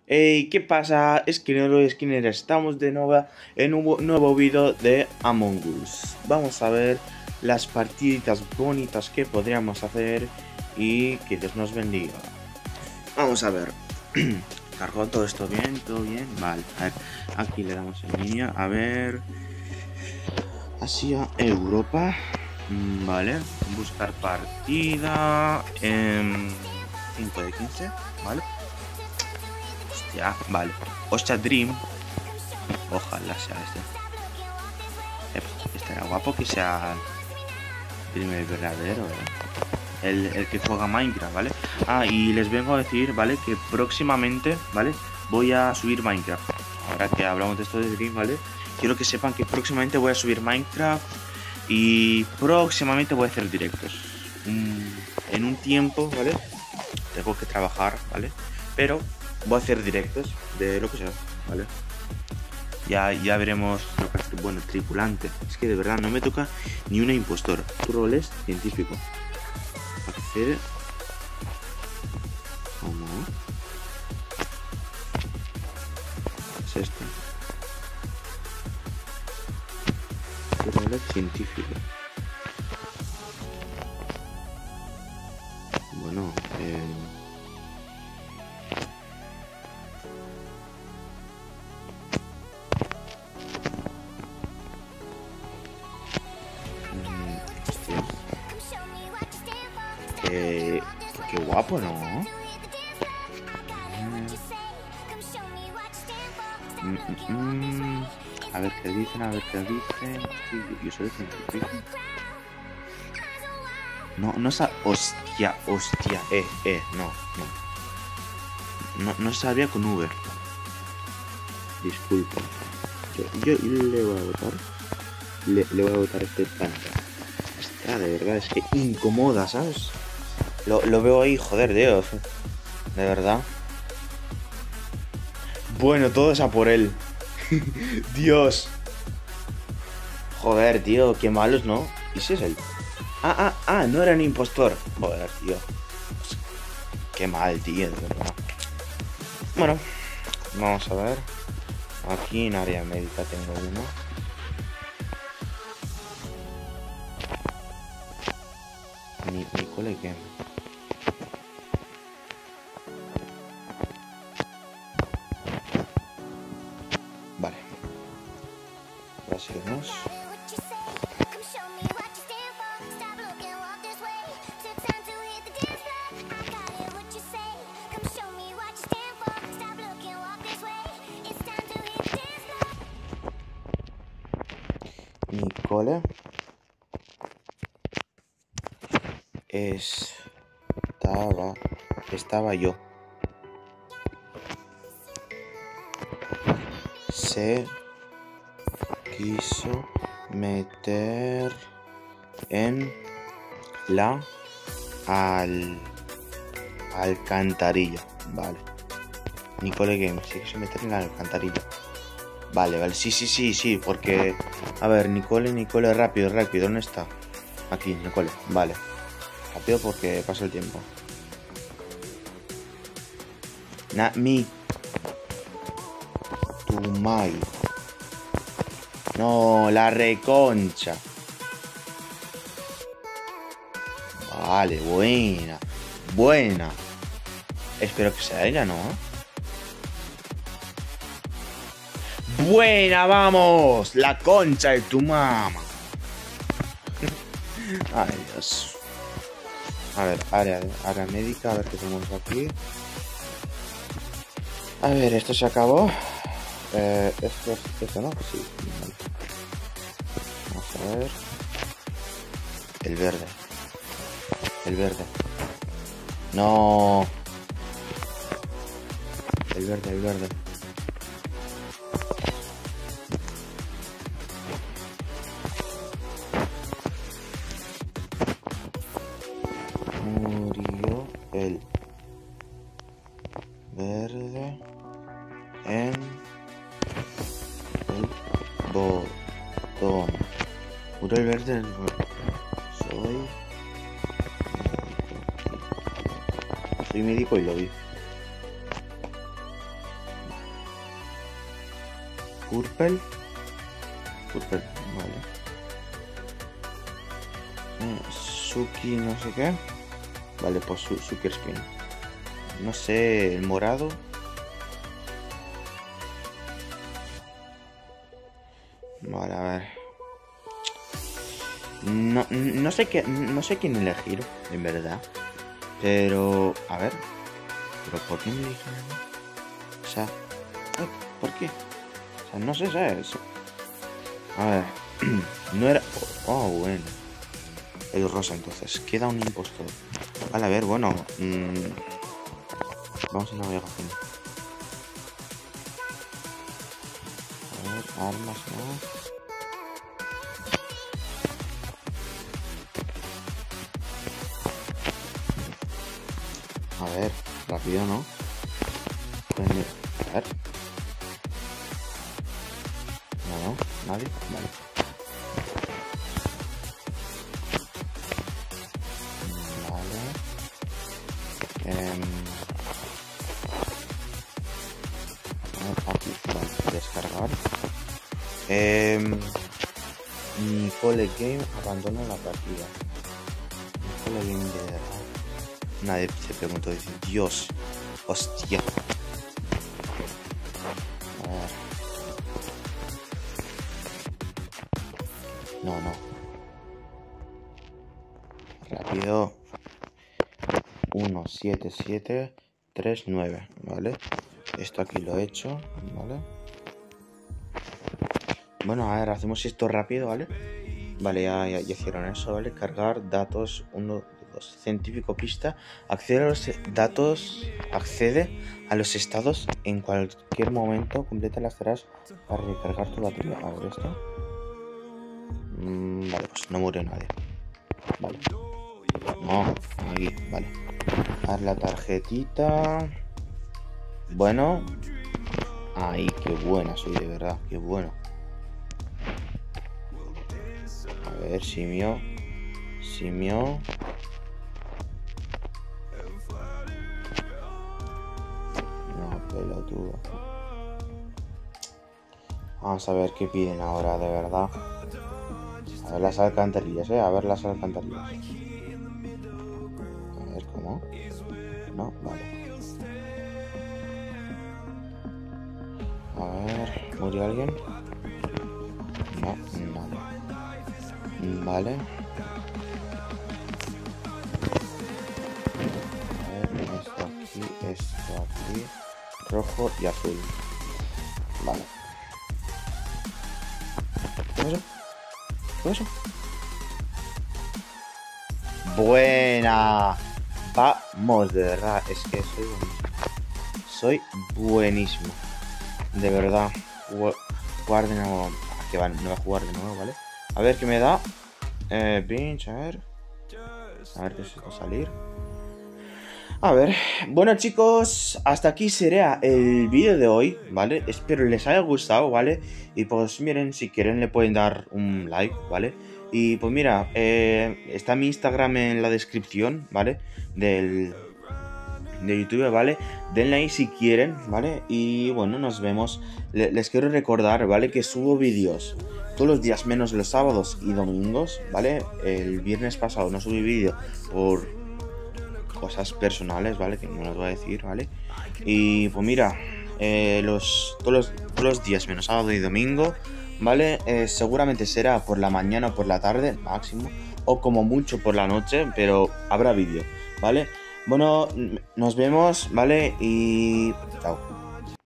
Hey, ¿qué pasa, Skinner y Skinner? Estamos de nuevo en un nuevo vídeo de Among Us. Vamos a ver las partiditas bonitas que podríamos hacer y que Dios nos bendiga. Vamos a ver. ¿Cargó todo esto bien? ¿Todo bien? Vale, a ver. Aquí le damos en línea. A ver. Hacia Europa. Vale. Buscar partida. 5 de 15. Vale. Hostia, vale. Hostia, Dream. Ojalá sea este. Estaría guapo que sea Dream el verdadero, el que juega Minecraft, ¿vale? Ah, y les vengo a decir, ¿vale? Que próximamente, ¿vale? Voy a subir Minecraft. Ahora que hablamos de esto de Dream, ¿vale? Quiero que sepan que próximamente voy a subir Minecraft y próximamente voy a hacer directos. En un tiempo, ¿vale? Tengo que trabajar, ¿vale? Pero voy a hacer directos de lo que sea, ¿vale? Ya veremos lo que hacer. Bueno, tripulante. Es que de verdad no me toca ni una impostora. Tu rol es científico. Accede. ¿Cómo? ¿Qué es esto? Tu rol es científico. Bueno, hostia. Qué guapo, ¿no? A ver qué dicen, a ver qué dicen. Sí, yo soy científico. No hostia, no sabía con Uber. Disculpa. Yo le voy a votar. Le voy a votar a este tanque. Hostia, de verdad, es que incomoda, ¿sabes? Lo veo ahí, joder, Dios. De verdad. Bueno, todo es a por él. Dios. Joder, tío, qué malos, ¿no? ¿Y si es él? No era un impostor. Joder, tío. Qué mal, tío, de verdad. Bueno, vamos a ver. Aquí en área médica tengo uno. Nicole Game. Vale. Ahora seguimos. Nicole estaba yo. Se quiso meter en la alcantarilla. Vale. Nicole Games se quiso meter en la alcantarilla. Vale, sí, porque... A ver, Nicole, rápido, ¿dónde está? Aquí, Nicole, vale. Rápido porque pasa el tiempo. Tumay. No, la reconcha. Vale, buena. Espero que sea ella, ¿no? Buena, vamos. La concha de tu mamá. Ay, Dios. A ver, área médica, a ver qué tenemos aquí. A ver, esto se acabó. Esto no, sí. Vale. Vamos a ver. El verde. No. El verde. Murió el verde en el botón. Murió el verde en el botón. Soy médico y lo vi. Purple. Purple, vale. Suki no sé qué. Vale, pues Suki Skin. No sé, el morado. Vale, a ver. No sé quién elegir, en verdad. Pero, a ver. ¿Pero por qué me eligen a mí? O sea, ¿por qué? O sea, no sé, ¿sabes? A ver. No era... Oh, bueno. El rosa, entonces. Queda un impostor. Vale, a ver, bueno. Vamos a navegación. A ver, armas más. A ver, rápido, ¿no? A ver. No, nadie. Vale. Vale. Aquí, vale, descargar. Nicole Game abandona la partida. Nicole Game de verdad. Nadie se preguntó, dice, Dios, hostia. A ver. No. Rápido. 1, 7, 7, 3, 9, ¿vale? Esto aquí lo he hecho, ¿vale? Bueno, a ver, hacemos esto rápido, ¿vale? Vale, ya hicieron eso, ¿vale? Cargar datos, 1, 2. Científico pista. Accede a los datos. Accede a los estados en cualquier momento. Completa las tareas para recargar tu batería. A ver esto. Vale, pues no muere nadie. Vale. No, aquí, vale. A ver la tarjetita. Bueno. Ay, qué buena soy, de verdad, qué bueno. A ver, simio. No, pelotudo. Vamos a ver qué piden ahora, de verdad. A ver las alcantarillas, a ver las alcantarillas. A ver, ¿cómo? No, vale. A ver, ¿murió alguien? No, nada. Vale. A ver, esto aquí. Rojo y azul. Vale. ¿Qué es eso? ¿Qué es eso? Buena. Vamos, de verdad. Es que soy buenísimo. De verdad. Jugar de nuevo. Que va, no voy a jugar de nuevo, ¿vale? A ver qué me da. Pinch, a ver. A ver qué se va a salir. A ver, bueno chicos, hasta aquí será el vídeo de hoy, ¿vale? Espero les haya gustado, ¿vale? Y pues miren, si quieren le pueden dar un like, ¿vale? Y pues mira, está mi Instagram en la descripción, ¿vale? De YouTube, ¿vale? Denle ahí si quieren, ¿vale? Y bueno, nos vemos. Les quiero recordar, ¿vale? Que subo vídeos todos los días menos los sábados y domingos, ¿vale? El viernes pasado no subí vídeo por cosas personales, ¿vale? Que no las voy a decir, ¿vale? Y pues mira, todos los días menos sábado y domingo, ¿vale? Seguramente será por la mañana o por la tarde, máximo, o como mucho por la noche, pero habrá vídeo, ¿vale? Bueno, nos vemos, ¿vale? Y chao.